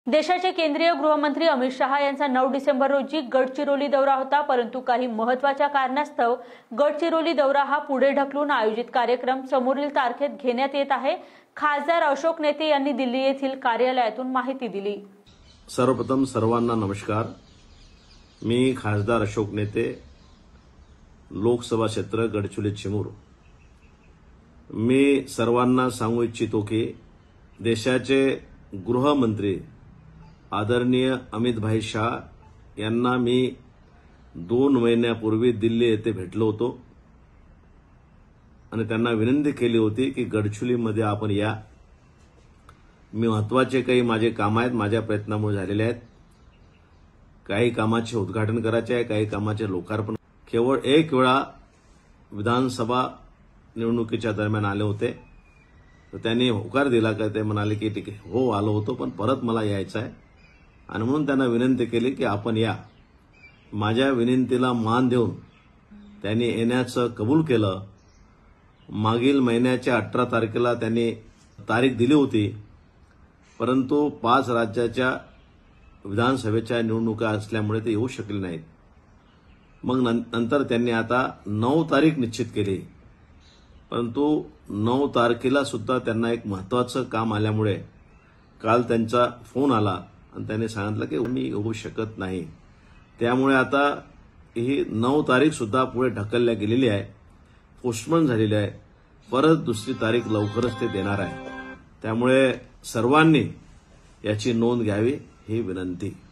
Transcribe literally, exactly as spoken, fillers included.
देशाचे केंद्रीय गृहमंत्री अमित शहा यांचा नऊ डिसेंबर रोजी गडचिरोली दौरा होता, परंतु काही महत्त्वाच्या कारणास्तव गडचिरोली दौरा हा पुढे ढकलून आयोजित कार्यक्रम समोरील तारखेत घेण्यात येत आहे। खासदार अशोक नेते यांनी दिल्ली येथील कार्यालयातून माहिती दिली। सर्वप्रथम सर्वांना नमस्कार। मी खासदार अशोक नेते, लोकसभा क्षेत्र गडचिरोली चिमूर। मी सर्वांना सांगू इच्छितो की देशाचे गृहमंत्री आदरणीय अमित भाई शाह यांना मी दोन महिन्यापूर्वी दिल्ली येथे भेटलो होतो आणि त्यांना विनंती केली होती की गडचिरोलीमध्ये आपण या। मी महत्त्वाचे काही माझे काम आहेत, माझ्या प्रयत्नामुळे झालेले आहेत। काही कामाचे उद्घाटन करायचे आहे, काही कामाचे लोकार्पण। केवळ एक वेळा विधानसभा निवडणुकीच्या दरम्यान आले होते, तर त्यांनी होकार दिला का ते म्हणाले की ठीक आहे, हो आलो होतो पण परत मला यायचं आहे आणि म्हणून त्यांना विनंती केली की आपण या। माझ्या विनंतीला मान देऊन त्यांनी येण्याचं कबूल केलं। मागील महिन्याच्या अठरा तारखेला त्यांनी तारीख दिली होती, परंतु पाच राज्याच्या विधानसभेच्या निवडणुका असल्यामुळे ते येऊ शकले नाहीत। मग नंतर त्यांनी आता नऊ तारीख निश्चित केली, परंतु नऊ तारखेला सुद्धा त्यांना एक महत्त्वाचं काम आल्यामुळे काल त्यांचा फोन आला आणि त्यांनी सांगितलं की मी येऊ शकत नाही। त्यामुळे आता ही नऊ तारीख सुद्धा पुढे ढकलल्या गेलेली आहे, पोस्टपोन झालेली आहे। परत दुसरी तारीख लवकरच ते देणार आहे। त्यामुळे सर्वांनी याची नोंद घ्यावी ही विनंती।